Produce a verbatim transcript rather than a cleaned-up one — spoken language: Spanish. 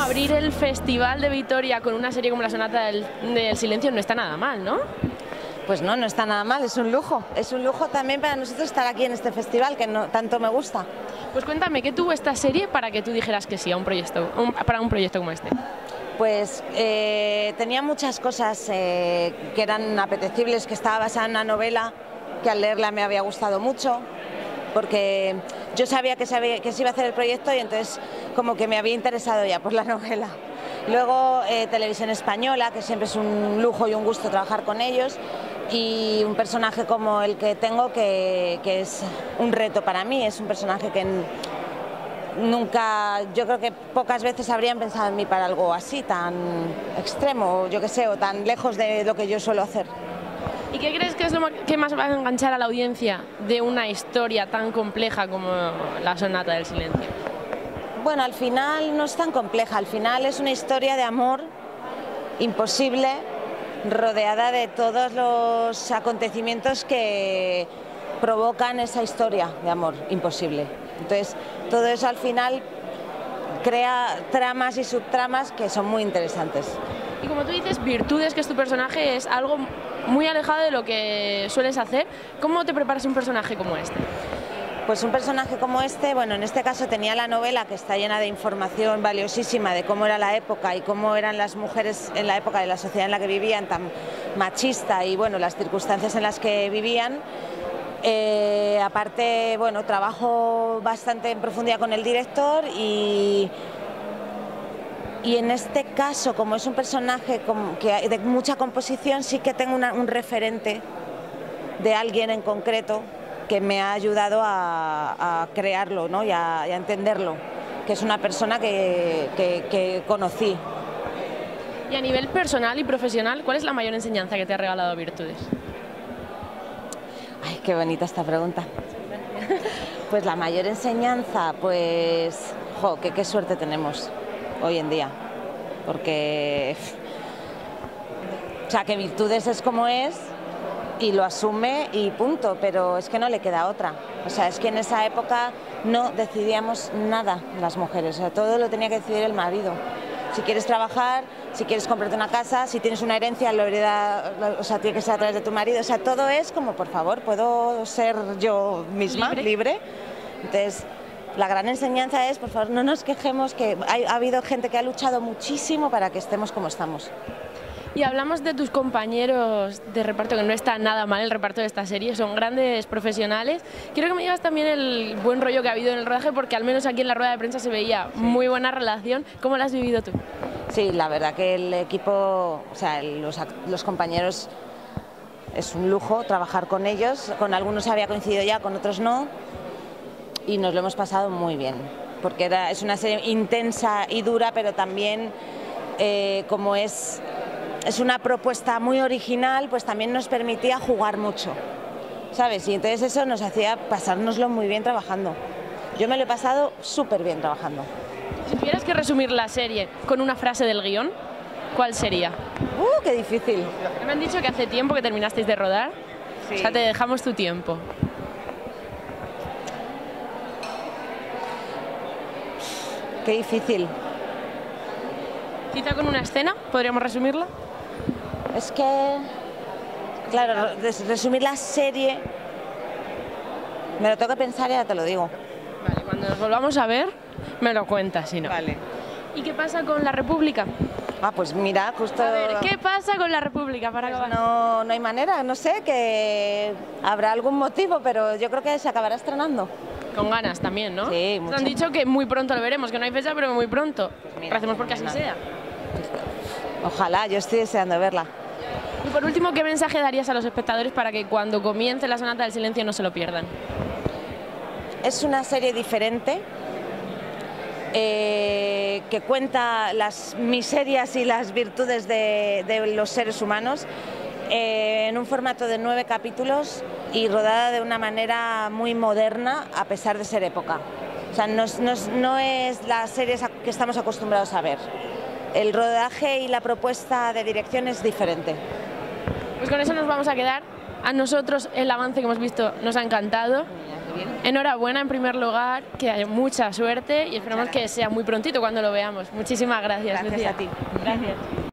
abrir el Festival de Vitoria con una serie como La Sonata del, del Silencio no está nada mal, ¿no? Pues no, no está nada mal, es un lujo. Es un lujo también para nosotros estar aquí en este festival que no, tanto me gusta. Pues cuéntame, ¿qué tuvo esta serie para que tú dijeras que sí a un proyecto, un, para un proyecto como este? Pues eh, tenía muchas cosas eh, que eran apetecibles, que estaba basada en una novela que al leerla me había gustado mucho, porque yo sabía que, sabía que se iba a hacer el proyecto y entonces como que me había interesado ya por la novela. Luego eh, Televisión Española, que siempre es un lujo y un gusto trabajar con ellos, y un personaje como el que tengo que, que es un reto para mí, es un personaje que nunca, yo creo que pocas veces habrían pensado en mí para algo así, tan extremo, yo que sé, o tan lejos de lo que yo suelo hacer. ¿Y qué crees que es lo que más va a enganchar a la audiencia de una historia tan compleja como La Sonata del Silencio? Bueno, al final no es tan compleja, al final es una historia de amor imposible, rodeada de todos los acontecimientos que provocan esa historia de amor imposible. Entonces, todo eso al final crea tramas y subtramas que son muy interesantes. Y como tú dices, Virtudes, que es tu personaje, es algo muy alejado de lo que sueles hacer. ¿Cómo te preparas un personaje como este? Pues un personaje como este, bueno, en este caso tenía la novela que está llena de información valiosísima de cómo era la época y cómo eran las mujeres en la época de la sociedad en la que vivían, tan machista, y bueno, las circunstancias en las que vivían. Eh, aparte, bueno, trabajo bastante en profundidad con el director y, y en este caso, como es un personaje que de mucha composición, sí que tengo una, un referente de alguien en concreto que me ha ayudado a, a crearlo, ¿no? y, a, y a entenderlo, que es una persona que, que, que conocí. Y a nivel personal y profesional, ¿cuál es la mayor enseñanza que te ha regalado Virtudes? Ay, qué bonita esta pregunta. Pues la mayor enseñanza, pues, jo, que qué suerte tenemos hoy en día, porque, o sea, que Virtudes es como es y lo asume y punto, pero es que no le queda otra. O sea, es que en esa época no decidíamos nada las mujeres, o sea, todo lo tenía que decidir el marido. Si quieres trabajar, si quieres comprarte una casa, si tienes una herencia, lo hereda, o sea, tiene que ser a través de tu marido. O sea, todo es como, por favor, ¿puedo ser yo misma, libre? libre? Entonces, la gran enseñanza es, por favor, no nos quejemos, que hay, ha habido gente que ha luchado muchísimo para que estemos como estamos. Y hablamos de tus compañeros de reparto, que no está nada mal el reparto de esta serie, son grandes profesionales. Quiero que me digas también el buen rollo que ha habido en el rodaje, porque al menos aquí en la rueda de prensa se veía sí. muy buena relación. ¿Cómo la has vivido tú? Sí, la verdad que el equipo, o sea, los, los compañeros, es un lujo trabajar con ellos. Con algunos había coincidido ya, con otros no, y nos lo hemos pasado muy bien, porque era, es una serie intensa y dura, pero también eh, como es... es una propuesta muy original, pues también nos permitía jugar mucho, ¿sabes? Y entonces eso nos hacía pasárnoslo muy bien trabajando. Yo me lo he pasado súper bien trabajando. Si tuvieras que resumir la serie con una frase del guión, ¿cuál sería? ¡Uh, qué difícil! Me han dicho que hace tiempo que terminasteis de rodar, sí. O sea, te dejamos tu tiempo. Qué difícil. Quizá con una escena, ¿podríamos resumirla? Es que, claro, resumir la serie, me lo tengo que pensar y ahora te lo digo. Vale, cuando nos volvamos a ver, me lo cuentas, si no. Vale. ¿Y qué pasa con la República? Ah, pues mira, justo... A ver, ¿qué pasa con la República para pues acabar? No, no hay manera, no sé, que habrá algún motivo, pero yo creo que se acabará estrenando. Con ganas también, ¿no? Sí, mucho. Nos han dicho que muy pronto lo veremos, que no hay fecha, pero muy pronto. Pues mira, hacemos porque así sea. Ojalá, yo estoy deseando verla. Y por último, ¿qué mensaje darías a los espectadores para que cuando comience La Sonata del Silencio no se lo pierdan? Es una serie diferente, eh, que cuenta las miserias y las virtudes de, de los seres humanos, eh, en un formato de nueve capítulos y rodada de una manera muy moderna a pesar de ser época. O sea, no, no, no es la serie que estamos acostumbrados a ver. El rodaje y la propuesta de dirección es diferente. Pues con eso nos vamos a quedar. A nosotros el avance que hemos visto nos ha encantado. bien. Enhorabuena en primer lugar, que haya mucha suerte y esperamos que sea muy prontito cuando lo veamos. Muchísimas gracias, Gracias Lucía. a ti. Gracias.